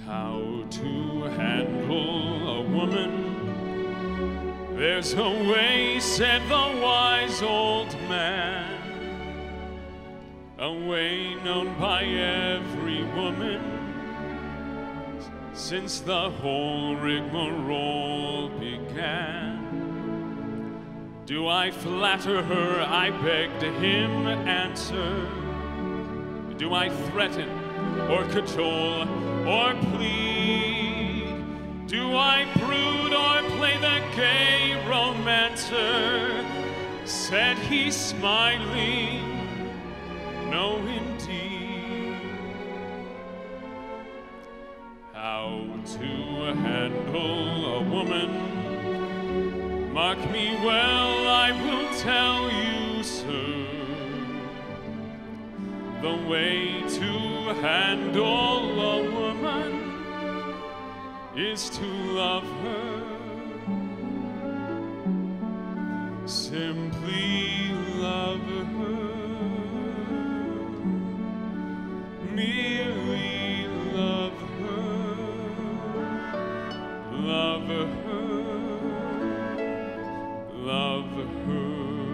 How to handle a woman? There's a way, said the wise old man, a way known by every woman since the whole rigmarole began. Do I flatter her? I begged him answer. Do I threaten or cajole or plead? Do I brood or play the gay romancer? Said he smiling, no indeed. How to handle a woman? Mark me well, I will tell you, sir. The way to handle a woman is to love her. Simply love her. Merely love her. Love her. Love her.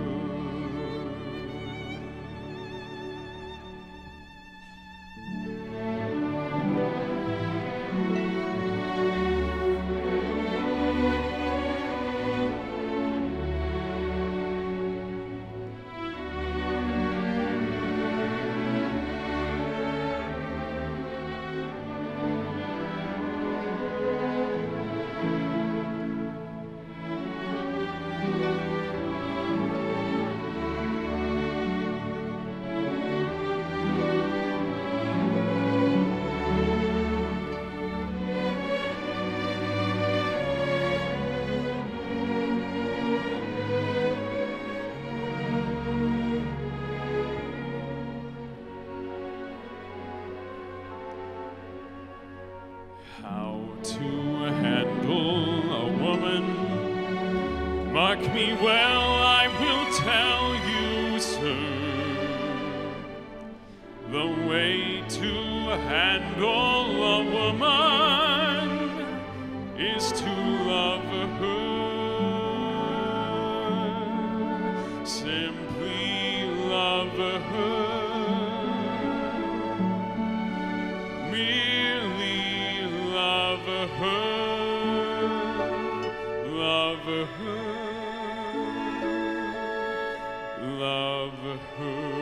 How to handle a woman? Mark me well, I will tell you, sir. The way to handle a woman is to love her. Simply love her. Love her, love her, love her.